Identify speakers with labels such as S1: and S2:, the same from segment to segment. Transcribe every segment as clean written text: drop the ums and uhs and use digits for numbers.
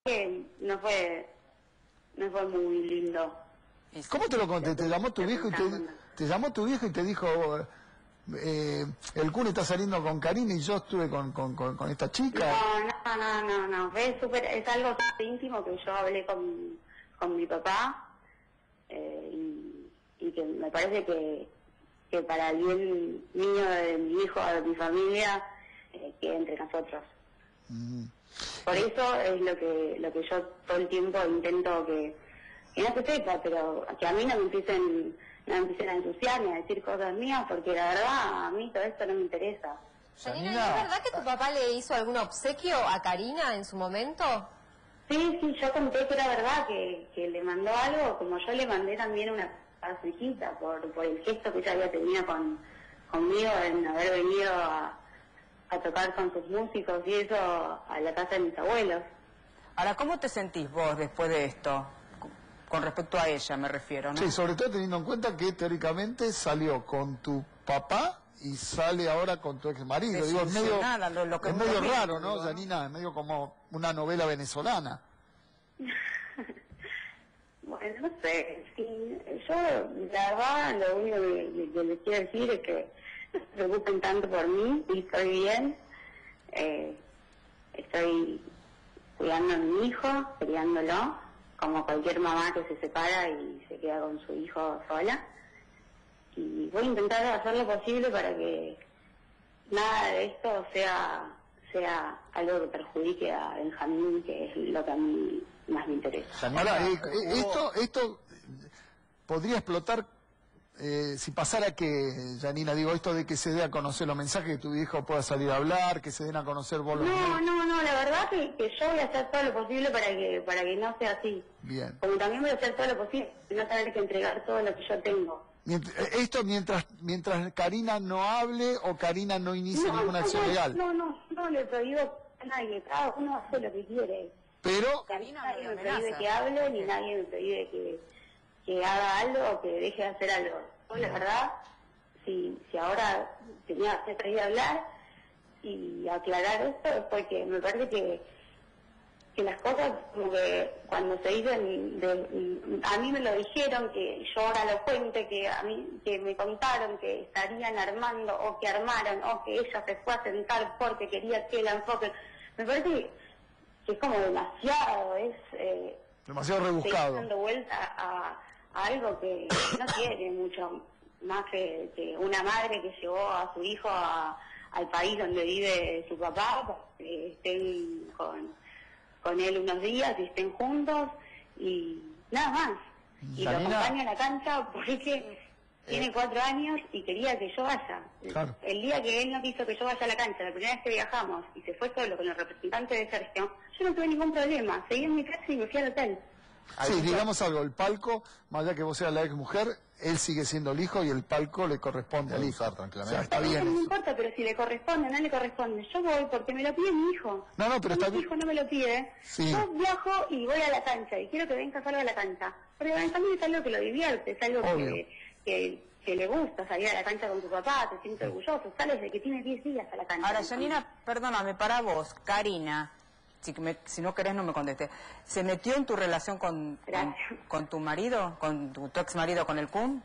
S1: que no fue muy lindo.
S2: ¿Cómo te lo conté? ¿Te llamó tu viejo y te dijo, el Kun está saliendo con Karina y yo estuve con esta chica?
S1: No, es algo súper íntimo que yo hablé con mi papá, y que me parece que para el bien mío, de mi hijo, de mi familia, que entre nosotros. Por eso es lo que yo todo el tiempo intento que no se sepa, pero que a mí no me empiecen a ensuciar ni a decir cosas mías, porque la verdad a mí todo esto no me interesa.
S3: Janina, ¿es verdad que tu papá le hizo algún obsequio a Karina en su momento?
S1: Sí, yo conté que era verdad, que le mandó algo, como yo le mandé también una a su hijita, por el gesto que ella había tenido conmigo en haber venido a tocar con sus músicos y eso a la casa de mis abuelos.
S4: Ahora, ¿cómo te sentís vos después de esto? Con respecto a ella, me refiero, ¿no?
S2: Sí, sobre todo teniendo en cuenta que teóricamente salió con tu papá y sale ahora con tu ex marido. Digo, es medio raro, ¿no, Janina? Es medio como una novela venezolana.
S1: Bueno, no sé. Sí, yo, la verdad, lo único que les quiero decir es que no se preocupen tanto por mí, y estoy bien. Estoy cuidando a mi hijo, criándolo, como cualquier mamá que se separa y se queda con su hijo sola. Y voy a intentar hacer lo posible para que nada de esto sea algo que perjudique a Benjamín, que es lo que a mí más me interesa.
S2: Ahora, esto podría explotar si pasara que, Janina, digo, esto de que se dé a conocer los mensajes, que tu hijo pueda salir a hablar, que se den a conocer vos los
S1: No, la verdad que yo voy a hacer todo lo posible para que no sea así.
S2: Bien.
S1: Como también voy a hacer todo lo posible para no tener que entregar todo lo que yo tengo.
S2: Esto mientras Karina no hable o Karina no inicie ninguna acción legal.
S1: No le prohíbo a nadie, cada uno hace lo que quiere.
S2: Pero
S1: nadie me prohíbe que hable, ni nadie me prohíbe que haga algo o que deje de hacer algo. Yo, la verdad, si ahora tenía que ir a hablar y aclarar esto, es porque me parece que las cosas, como que cuando se dicen, a mí me lo dijeron, que yo ahora lo cuente, que me contaron que estarían armando, o que armaron, o que ella se fue a sentar porque quería que la enfoquen, me parece que es como demasiado,
S2: demasiado rebuscado.
S1: Dando vuelta a algo que no tiene mucho más que una madre que llevó a su hijo al país donde vive su papá, para que estén con él unos días y estén juntos y nada más. Y
S2: Janina,
S1: lo acompaño a la cancha porque tiene 4 años y quería que yo vaya.
S2: Claro.
S1: El día que él no quiso que yo vaya a la cancha, la primera vez que viajamos, y se fue solo con el representante de Sergio, yo no tuve ningún problema. Seguí en mi casa y me fui al hotel.
S2: Sí, digamos algo, el palco, más allá que vos seas la ex mujer, él sigue siendo el hijo y el palco le corresponde al hijo.
S5: Tranquilamente.
S2: O sea, está bien.
S1: No importa, pero si le corresponde o no le corresponde, yo voy porque me lo pide mi hijo.
S2: No, pero está
S1: Mi hijo no me lo pide.
S2: Sí.
S1: Yo viajo y voy a la cancha y quiero que venga solo a la cancha. Porque también es algo que lo divierte, es algo que le gusta salir a la cancha con tu papá, te sientes orgulloso, sales de que tiene 10 días a la cancha.
S4: Ahora, Janina, perdóname, para vos, Karina, si no querés no me contestes, ¿se metió en tu relación con tu marido, con tu ex marido, con el Kun?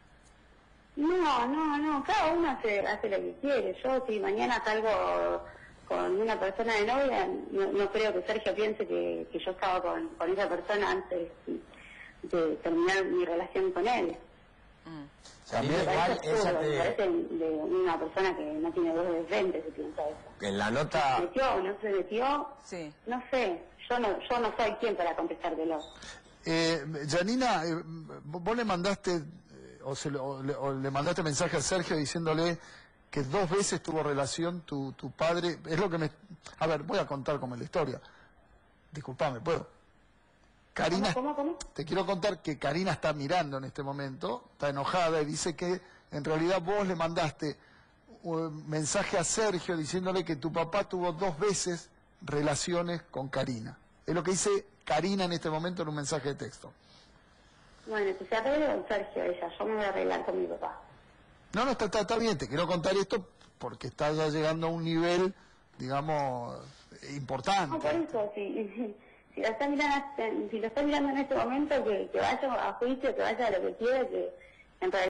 S1: No, cada uno hace lo que quiere. Yo si mañana salgo con una persona de novia, no creo que Sergio piense que yo estaba con esa persona antes de terminar mi relación con él.
S5: También
S1: Me
S5: igual
S1: parece de una persona que no tiene dos de frente, se piensa eso.
S5: en la nota...
S1: ¿Se metió o no se metió?
S4: Sí.
S1: No sé, yo no soy quien para contestártelo.
S2: Janina, vos le mandaste o le mandaste mensaje a Sergio diciéndole que 2 veces tuvo relación tu padre. Es lo que me... A ver, voy a contar como es la historia. Disculpame, ¿puedo? Karina,
S1: ¿Cómo?
S2: Te quiero contar que Karina está mirando en este momento, está enojada y dice que en realidad vos le mandaste un mensaje a Sergio diciéndole que tu papá tuvo 2 veces relaciones con Karina. Es lo que dice Karina en este momento en un mensaje de texto.
S1: Bueno, que se arregle con Sergio ella, yo me voy a arreglar con mi papá.
S2: No, está bien, te quiero contar esto porque está ya llegando a un nivel, digamos, importante.
S1: No, por eso, si lo está mirando en este momento, que vaya a juicio, que vaya a lo que quiera, que en realidad